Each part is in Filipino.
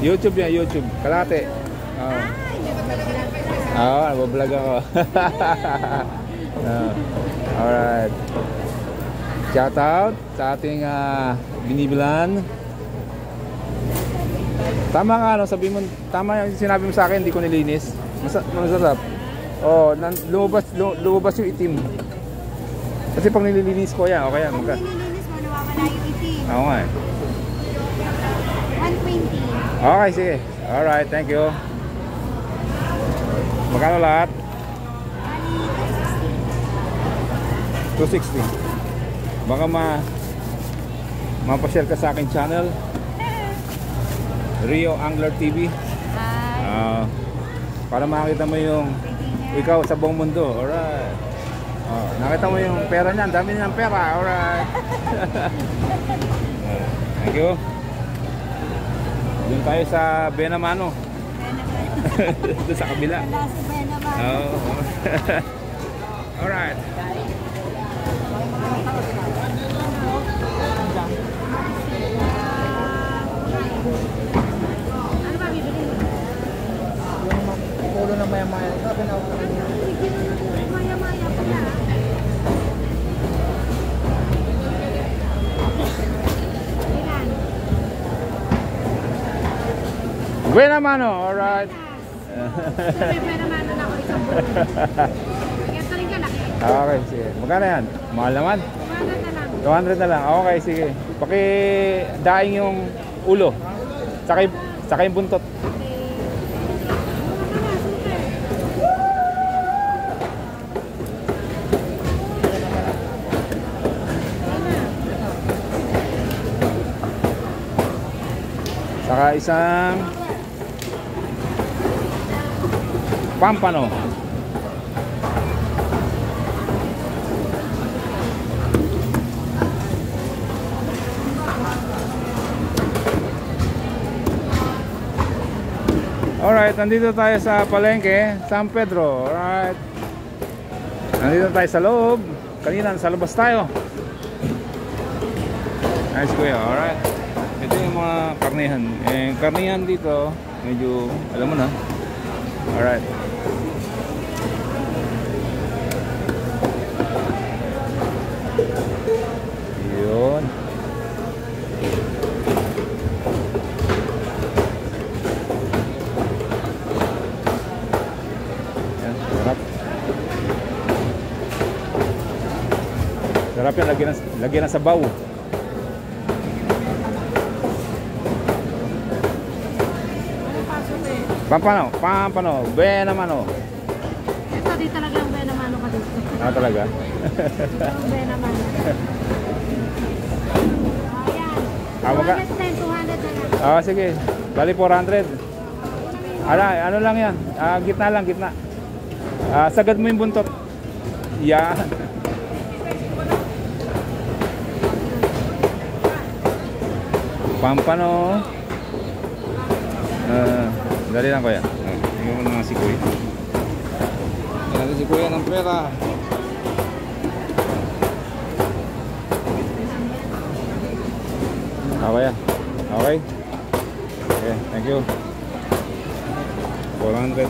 YouTube yan, YouTube. Kalate. Oo. Oo, nagbablog ako. Alright. Shout out sa ating binibilan. Tama ka, ano, sabi mo, tama yung sinabi mo sa akin, hindi ko nilinis. Masarap. Oh, lumabas yung itim. Kasi pag nililinis ko yan, okay yan. Pag nililinis mo, nawawala yung itim. Oo nga eh. 120. Okay, sige. Alright, thank you. Magkano lahat? 260. Baka mapashare ka sa akin channel. Rio Angler TV. Para makita mo yung ikaw sa buong mundo. Alright. Nakita mo yung pera niya. Ang dami niya ng pera. Alright. Thank you. Doon tayo sa Benamano. Doon sa kabila. Alright. Ulo na maya-maya. Maya-maya pala. Benamano, alright. Sabi, Benamano na ako isang buwan. Kaya taling ka laki. Okay, sige. Magkano yan? Mahal naman? 200 na lang. 200 na lang. Okay, sige. Pakidaing yung ulo. Saka yung buntot. Saka isang pampano. Alright, nandito tayo sa palengke, San Pedro. Alright. Nandito tayo sa loob. Kanina sa labas tayo. Nice kuya, alright. Ito yung mga karnihan. Karnihan dito, medyo, alam mo na. Alright. Yun. Yan, sarap. Sarap yan, lagyan ng sabaw. Pampano, Benamano. Ito, di talagang Benamano ka dito. Talaga? Ito ang Benamano. Ayan. 200 na lang. Sige. Bali 400. Ano lang yan? Gitna lang, gitna. Sagad mo yung buntot. Yan. Pampano. Dali lang kuya. Tingnan mo na si kuya. Dali si kuya ng pera. Okay yan. Okay. Okay, thank you. 400.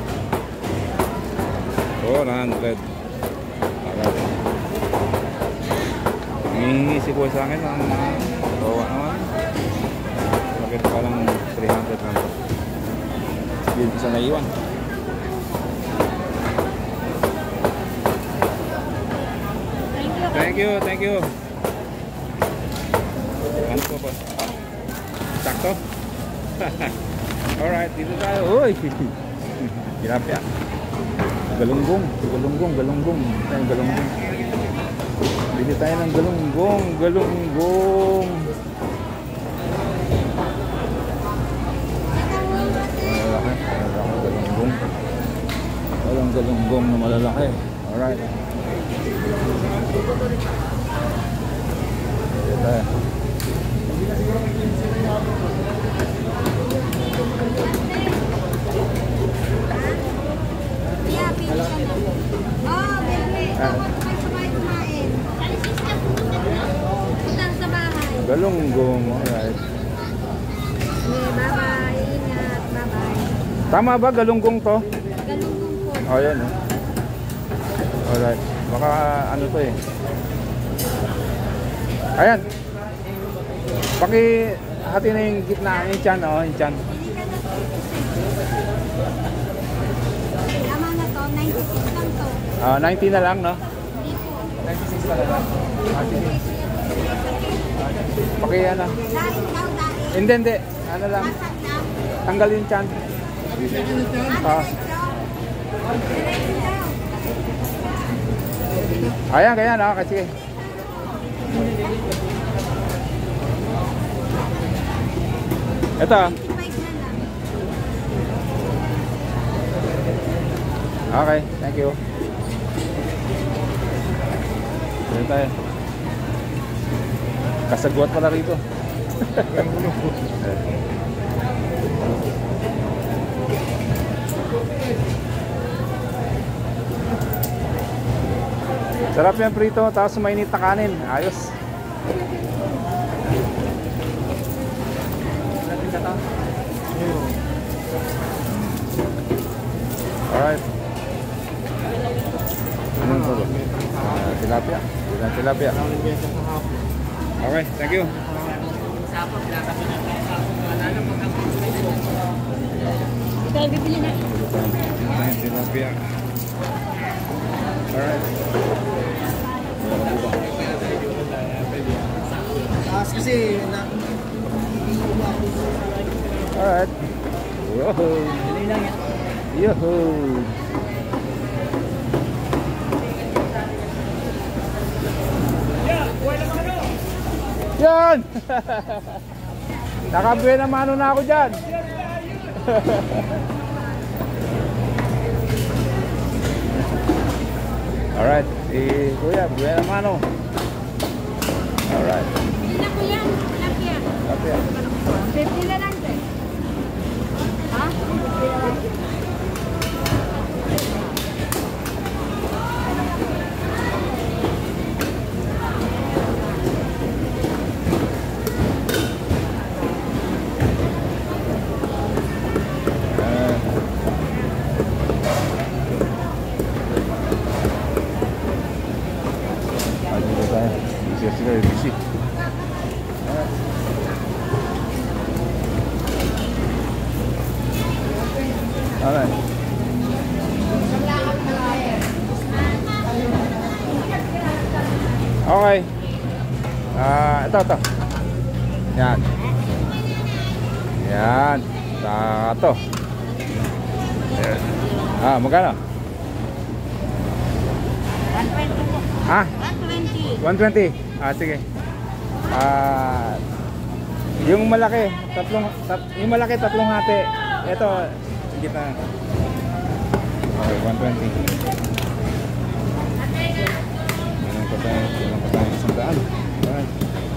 400. Alright. Nangihingi si kuya sa akin ng bawa naman. Bakit pa lang 300 lang. Yun isa na iwan. Thank you. Ano po po? Sakto? Alright, dito tayo. Uy! Tilapia. Galunggong. Bili tayo ng galunggong. Walang galunggong na malalaki. Alright. Ito. Yeah, pili ka na. Baby. Sabay kumain. Punta sa bahay. Galunggong. Alright. Bye-bye. Tama ba? Galunggong to? Galunggong po. Oh, yan. Alright. Baka ano to eh. Ayan. Hati na yung gitna. Yung chan. Oh, yung chan. Tama na to. 96 lang to. 90 na lang, no? Hindi po. 96 na lang. Sige. Yan na. Dahil daw dahil. Hindi. Ano lang. Masak lang. Tanggal yung chan. Ayan, kaya na. Sige. Ito. Okay, thank you. Dito tayo. Kasagwat pala rito. Sarap yan prito, tapos mainit na kanin. Ayos. Alright. Anong to? Tilapia. Tilapia. Okay, thank you. Ito ay bibili na. Tilapia. Alright. Taas kasi na... Alright. Yoho. Yoho. Yan! Nakabuhay na mano na ako dyan. Alright, si Kuya, buhay na mano. Alright. Bili na ko yan. Tilapia. Tilapia. 50 na lang din. Ha? Very busy. Alright. Okay. Ito. Yan. Yan. Ito. Magkano? 120 po. Ha? 120. 120. Sige. Yung malaki, tatlong hati. Ito, gitna. Okay, 120. Ilang pa tayo isang daan. Alright.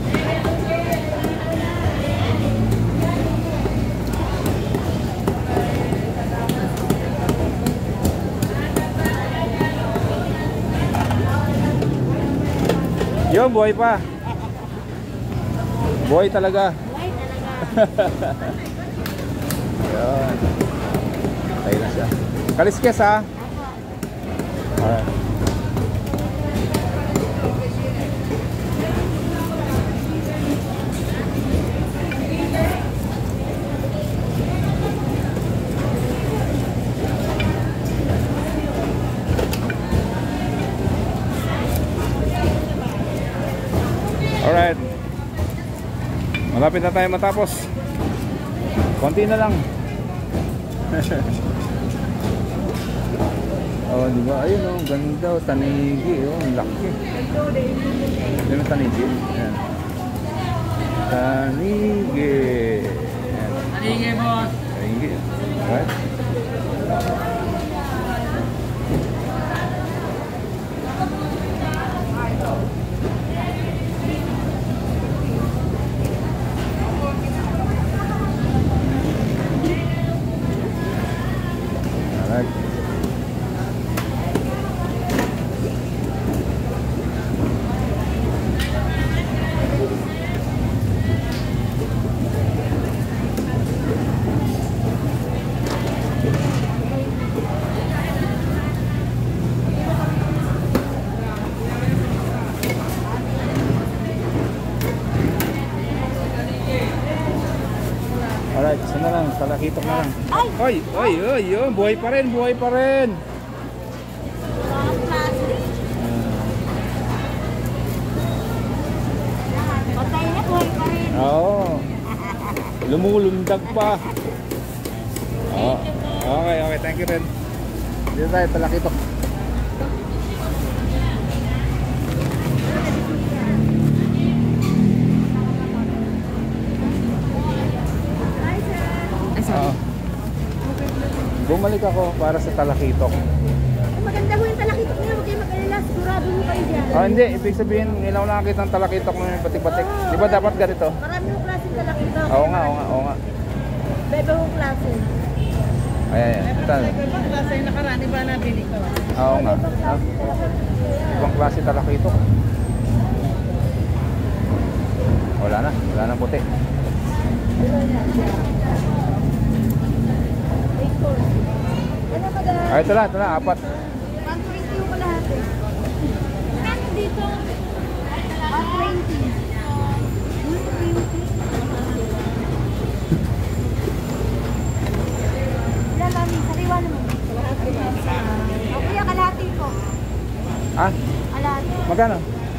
Yun, buhay pa. Buhay talaga. Buhay talaga. Yun. Tayo na siya. Kaliskes ha. Alright. Alright. Malapit na tayo matapos. Konti na lang. Oh, di ba? Ayun oh, ganda oh, tanigi oh, ang laki. Yan ang tanigi. Ayan. Tanigi. Ayan. Tanigi, boss. Tanigi. Alright. Alright, isa na lang, talakitok na lang. Ay, yun, buhay pa rin, buhay pa rin. Patay na, buhay pa rin. Oo. Lumulundag pa. Oh. Okay, thank you rin. Dito tayo, talakitok. Oo. Bumalik ako para sa talakitok. Maganda ho yung talakitok niya, huwag kayo mag-alala, sigurado mo kayo dyan. Hindi, ibig sabihin, ilaw lang nakakita ng talakitok na yung batik-batik. Di ba dapat ganito? Marami yung klaseng talakitok. Oo nga. Bebe hong klase. Ayan. Ibang klase yung nakarani ba nabili ko? Oo nga. Ibang klase talakitok. Wala na puti. Ano ba da? Ay, ito na, 4. 120 yung lahat eh. Ano dito? 120. 120. Wala mami, sariwa naman. O kuya, kalahati po. Ah, Kalahati. magkano?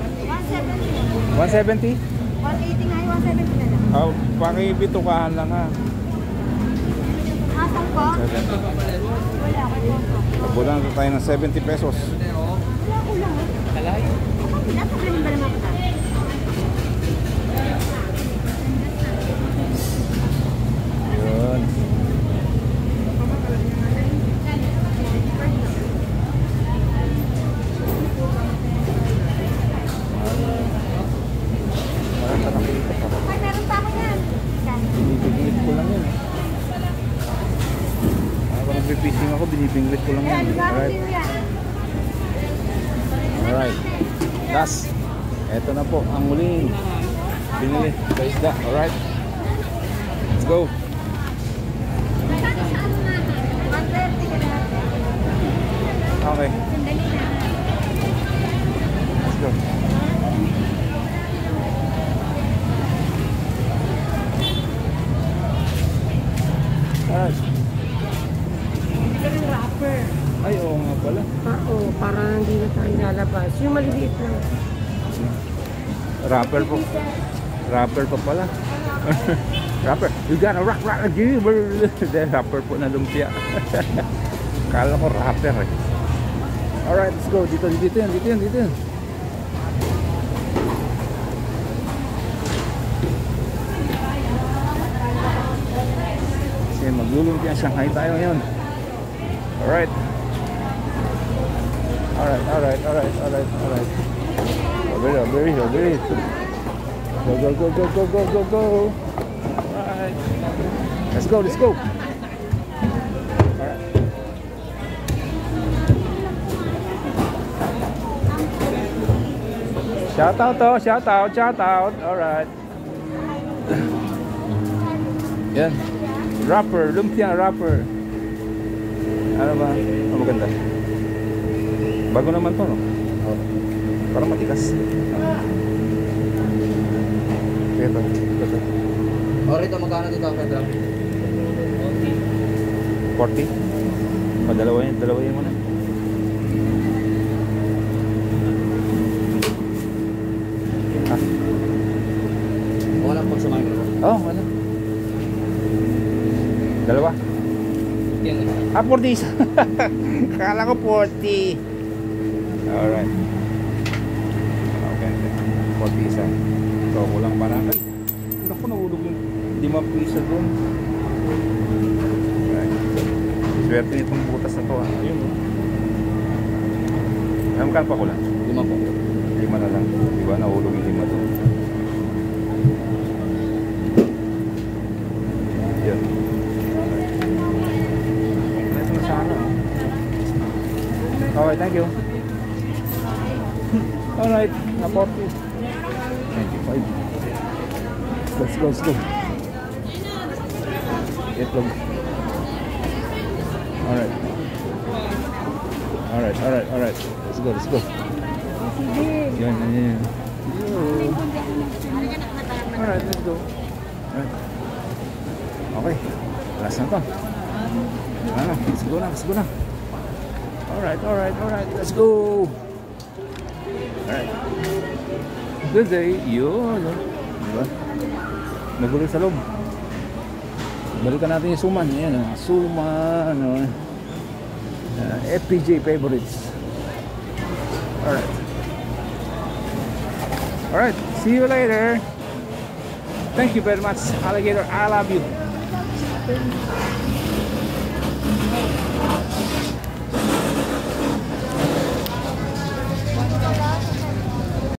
170. 170? 180 nga yung 170 na lang. Oh, pakibitukahan lang ha. Asang po? 70. Wala, wala. Bulan na tayo ng 70 pesos. Wala ko lang. Kalay? Natagalin ba naman kita? Yun. Parang talakitok pa. Ay, meron pa ako yan. Binibingwit ko lang yun. Habang nagpipishing ako, binibingwit ko lang Ayan, yan. lugaran Alright. din yan. Alright. Last. Ito na po ang muling binili sa isda. Alright. Let's go. 130 ka lahat. Okay. Sandali na. Let's go. Alright. Yung wrapper. Ay, oo nga pala. Oo, para hindi na tayo lalabas. Yung maliliit lang. Rapper po. Rapper pa pala. Rapper. You gotta rock again. Rapper po na lumpia. Kala ko rapper eh. Alright, let's go. Dito yan. Kasi maglulumpia Shanghai tayo ngayon. Alright. Very. Go. Alright. Let's go. Alright. Shout out. Alright. Yan. Lumpia wrapper. Ano ba? Maganda. Bago naman to, no? Parang matigas. Ito. O rito, magkano dito, Pedro? 40. Dalawa yun muna. Wala pang sa micro. Oh, wala. Dalawa. 40. Kala ko 40. Alright. Okay. 40 isa. So, kulang parang. Ay, naku, nahulog yung 5 piso doon. Alright. Swerte nitong butas na to. Ayun, oh. Alam ka pa kulang? 5 po. 5 na lang. Diba, nahulog yung 5 doon. Yun. Ito na sana. Okay, thank you. Alright, na 40. 25. Let's go. Itlog. Alright. Let's go. Yan. Alright, let's go. Alright. Okay, last na to. Ano, let's go na, let's go na. Alright, let's go. Alright. Good day, yun. Diba? Magulo sa loob. Balikan natin yung suman. Yan, suman. FPJ favorites. Alright, see you later. Thank you very much, alligator. I love you.